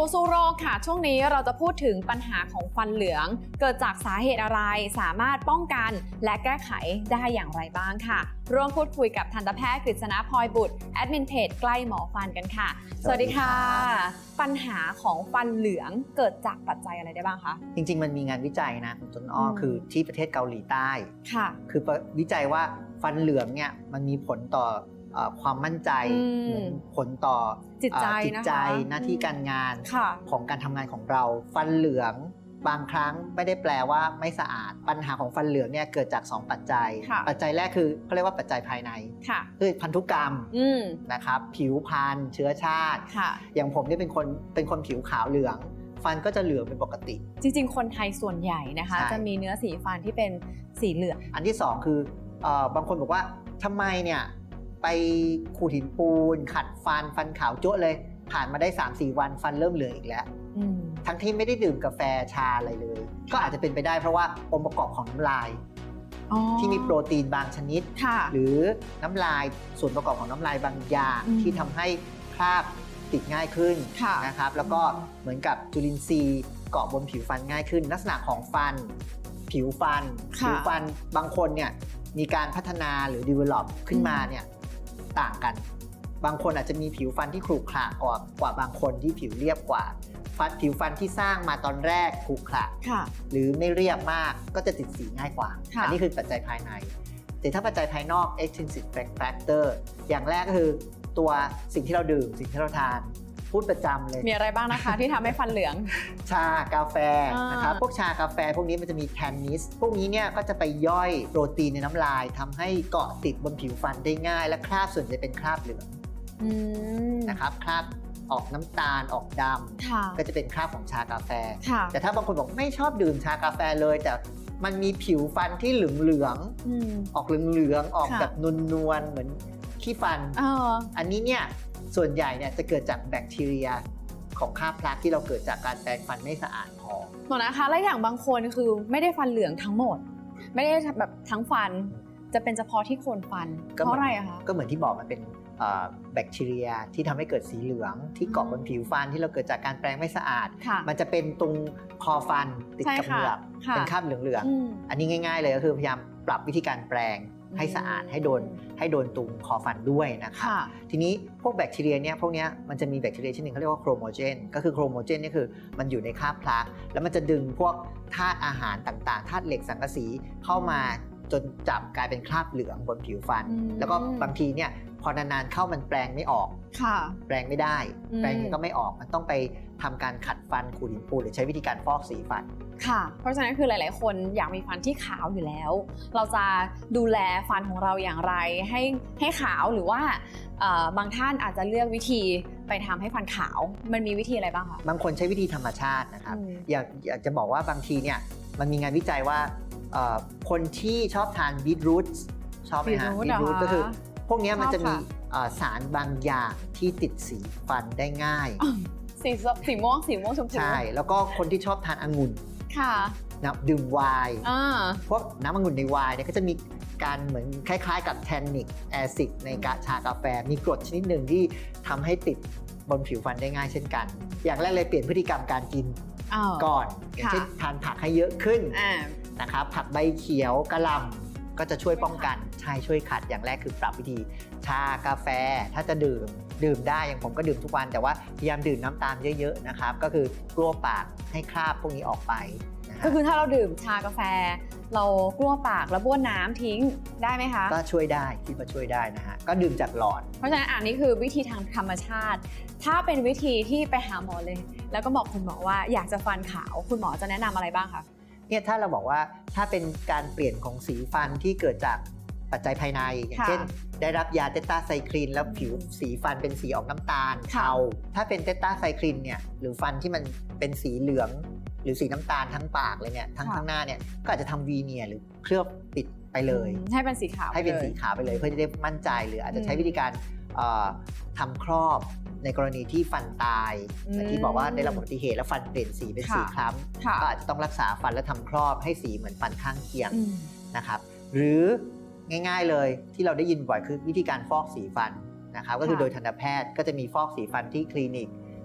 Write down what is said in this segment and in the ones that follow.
สู้โรคค่ะช่วงนี้เราจะพูดถึงปัญหาของฟันเหลืองเกิดจากสาเหตุอะไรสามารถป้องกันและแก้ไขได้อย่างไรบ้างค่ะร่วมพูดคุยกับทันตแพทย์กฤษณพลอยบุตรแอดมินเพจใกล้หมอฟันกันค่ะสวัสดีค่ะปัญหาของฟันเหลืองเกิดจากปัจจัยอะไรได้บ้างคะจริงๆมันมีงานวิจัยนะคุณต้นอ้อคือที่ประเทศเกาหลีใต้ค่ะคือวิจัยว่าฟันเหลืองเนี่ยมันมีผลต่อความมั่นใจผลต่อจิตใจหน้าที่การงานของการทำงานของเราฟันเหลืองบางครั้งไม่ได้แปลว่าไม่สะอาดปัญหาของฟันเหลืองเนี่ยเกิดจาก2ปัจจัยปัจจัยแรกคือเขาเรียกว่าปัจจัยภายในคือพันธุกรรมนะครับผิวพรรณเชื้อชาติอย่างผมเนี่ยเป็นคนผิวขาวเหลืองฟันก็จะเหลืองเป็นปกติจริงๆคนไทยส่วนใหญ่นะคะจะมีเนื้อสีฟันที่เป็นสีเหลืองอันที่2คือบางคนบอกว่าทำไมเนี่ยไปขูดหินปูนขัดฟันขาวจั๊วเลยผ่านมาได้ 3-4 วันฟันเริ่มเหลืองอีกแล้วทั้งที่ไม่ได้ดื่มกาแฟชาอะไรเลยก็อาจจะเป็นไปได้เพราะว่าองค์ประกอบของน้ำลายที่มีโปรตีนบางชนิดหรือน้ำลายส่วนประกอบของน้ำลายบางอย่างที่ทำให้คราบติดง่ายขึ้นนะครับแล้วก็เหมือนกับจุลินทรีย์เกาะบนผิวฟันง่ายขึ้นลักษณะของฟันผิวฟันบางคนเนี่ยมีการพัฒนาหรือ develop ขึ้นมาเนี่ยต่างกันบางคนอาจจะมีผิวฟันที่ขรุขระกว่าบางคนที่ผิวเรียบกว่าผิวฟันที่สร้างมาตอนแรกขรุขระหรือไม่เรียบมากก็จะติดสีง่ายกว่าอันนี้คือปัจจัยภายในแต่ถ้าปัจจัยภายนอก extrinsic factor อย่างแรกก็คือตัวสิ่งที่เราดื่มสิ่งที่เราทานพูดประจำเลยมีอะไรบ้างนะคะ ที่ทำให้ฟันเหลืองชากาแฟนะครับพวกชากาแฟพวกนี้มันจะมีแทนนิสพวกนี้เนี่ยก็จะไปย่อยโปรตีนในน้ำลายทำให้เกาะติดบนผิวฟันได้ง่ายและคราบส่วนใหญ่เป็นคราบเหลืองนะครับคราบออกน้ำตาลออกดำก็จะเป็นคราบของชากาแฟแต่ถ้าบางคนบอกไม่ชอบดื่มชากาแฟเลยแต่มันมีผิวฟันที่เหลืองออกเหลืองออกแบบนวลๆเหมือนขี้ฟันอันนี้เนี่ยส่วนใหญ่เนี่ยจะเกิดจากแบคทีเรียของคราบพลักที่เราเกิดจากการแปรงฟันไม่สะอาดพอหมดนะคะและอย่างบางคนคือไม่ได้ฟันเหลืองทั้งหมดไม่ได้แบบทั้งฟันจะเป็นเฉพาะที่โคนฟันเพราะอะไรอะคะก็เหมือนที่บอกมันเป็นแบคทีเรียที่ทำให้เกิดสีเหลืองที่เกาะบนผิวฟันที่เราเกิดจากการแปรงไม่สะอาดมันจะเป็นตรงคอฟันติดกับเหงือกเป็นคราบเหลืองๆอันนี้ง่ายๆเลยก็คือพยายามปรับวิธีการแปรงให้สะอาดให้โดนตรงคอฟันด้วยนะครับทีนี้พวกแบคทีเรียเนี่ยพวกนี้มันจะมีแบคทีเรียชนิดหนึ่งเขาเรียกว่าโครโมเจนก็คือโครโมเจนนี่คือมันอยู่ในคราบพลักแล้วมันจะดึงพวกธาตุอาหารต่างๆธาตุเหล็กสังกะสีเข้ามาจนจับกลายเป็นคราบเหลืองบนผิวฟันแล้วก็บางทีเนี่ยพอนานๆเข้ามันแปรงไม่ออกแปรงไม่ได้แปรงก็ไม่ออกมันต้องไปทำการขัดฟันขูดหินปูนหรือใช้วิธีการฟอกสีฟันค่ะเพราะฉะนั้นคือหลายๆคนอยากมีฟันที่ขาวอยู่แล้วเราจะดูแลฟันของเราอย่างไรให้ขาวหรือว่าบางท่านอาจจะเลือกวิธีไปทำให้ฟันขาวมันมีวิธีอะไรบ้างคะบางคนใช้วิธีธรรมชาตินะครับอยากจะบอกว่าบางทีเนี่ยมันมีงานวิจัยว่าคนที่ชอบทานบีทรูทชอบไหมฮะบีทรูทก็คือพวกนี้มันจะมีสารบางอย่างที่ติดสีฟันได้ง่ายสีม่วงชมพูใช่แล้วก็คนที่ชอบทานองุ่นนะดื่มไวน์พวกน้ำองุ่นในไวน์เนี่ยก็จะมีการเหมือนคล้ายๆกับแทนนิกแอซิดในชากาแฟมีกรดชนิดหนึ่งที่ทำให้ติดบนผิวฟันได้ง่ายเช่นกันอย่างแรกเลยเปลี่ยนพฤติกรรมการกินก่อนอย่างเช่นทานผักให้เยอะขึ้นนะครับผักใบเขียวกะหล่ำก็จะช่วยป้องกันช่วยขัดอย่างแรกคือปรับวิธีชากาแฟถ้าจะดื่มได้อย่างผมก็ดื่มทุกวันแต่ว่าพยายามดื่มน้ำตาลเยอะๆนะครับก็คือกลัวปากให้คราบพวกนี้ออกไปก็คือถ้าเราดื่มชากาแฟเรากลัวปากแล้วบ้วนน้ำทิ้งได้ไหมคะก็ช่วยได้คิดว่าช่วยได้นะฮะก็ดื่มจากหลอดเพราะฉะนั้นอันนี้คือวิธีทางธรรมชาติถ้าเป็นวิธีที่ไปหาหมอเลยแล้วก็บอกคุณหมอว่าอยากจะฟันขาวคุณหมอจะแนะนำอะไรบ้างคะเนี่ยถ้าเราบอกว่าถ้าเป็นการเปลี่ยนของสีฟันที่เกิดจากปัจจัยภายในอย่างเช่นได้รับยาเตต้าไซคลินแล้วผิวสีฟันเป็นสีออกน้ำตาลเทาถ้าเป็นเตต้าไซคลินเนี่ยหรือฟันที่มันเป็นสีเหลืองหรือสีน้ำตาลทั้งปากเลยเนี่ยทั้งข้างหน้าเนี่ยก็อาจจะทำวีเนียร์หรือเคลือบปิดไปเลยให้เป็นสีขาวไปเลยเพื่อจะได้มั่นใจหรืออาจจะใช้วิธีการทำครอบในกรณีที่ฟันตายที่บอกว่าได้รับอุบัติเหตุแล้วฟันเปลี่ยนสีเป็นสีคล้ำก็อาจจะต้องรักษาฟันและทำครอบให้สีเหมือนฟันข้างเคียงนะครับหรือง่ายๆเลยที่เราได้ยินบ่อยคือวิธีการฟอกสีฟันนะครับก็คือโดยทันตแพทย์ก็จะมีฟอกสีฟันที่คลินิก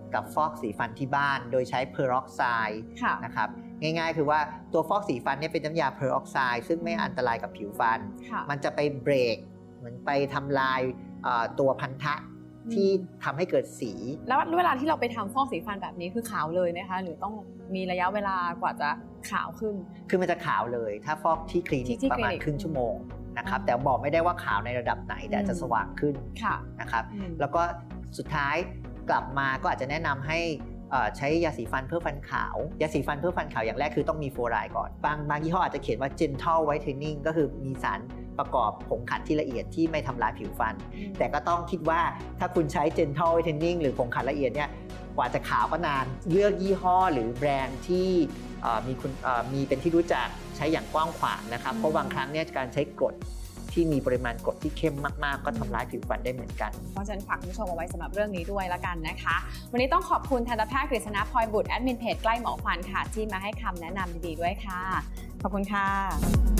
กับฟอกสีฟันที่บ้านโดยใช้เพอร์ออกไซด์นะครับง่ายๆคือว่าตัวฟอกสีฟันเนี่ยเป็นน้ำยาเพอร์ออกไซด์ซึ่งไม่อันตรายกับผิวฟันมันจะไปเบรกเหมือนไปทำลายตัวพันธะที่ทำให้เกิดสีแล้วเวลาที่เราไปทำฟอกสีฟันแบบนี้คือขาวเลยนะคะหรือต้องมีระยะเวลากว่าจะขาวขึ้นคือมันจะขาวเลยถ้าฟอกที่คลินิกประมาณครึ่งชั่วโมงนะครับแต่บอกไม่ได้ว่าขาวในระดับไหนแต่จะสว่างขึ้นนะครับแล้วก็สุดท้ายกลับมาก็อาจจะแนะนำให้ใช้ยาสีฟันเพื่อฟันขาวยาสีฟันเพื่อฟันขาวอย่างแรกคือต้องมีฟลูออไรด์ก่อนบางยี่ห้ออาจจะเขียนว่า gentle whitening ก็คือมีสารประกอบผงขัดที่ละเอียดที่ไม่ทำลายผิวฟันแต่ก็ต้องคิดว่าถ้าคุณใช้ gentle whitening หรือผงขัดละเอียดเนี่ยกว่าจะขาวก็นานเลือกยี่ห้อหรือแบรนด์ที่มีเป็นที่รู้จักใช้อย่างกว้างขวางนะครับเพราะบางครั้งเนี่ยการใช้กรดที่มีปริมาณกรดที่เข้มมากๆก็ทำร้ายผิวฟันได้เหมือนกันเพราะฉะนั้นฝากคุณผู้ชมเอาไว้สำหรับเรื่องนี้ด้วยละกันนะคะวันนี้ต้องขอบคุณทันตแพทย์กฤษณพลอยบุตรแอดมินเพจใกล้หมอฟันค่ะที่มาให้คำแนะนำดีๆด้วยค่ะขอบคุณค่ะ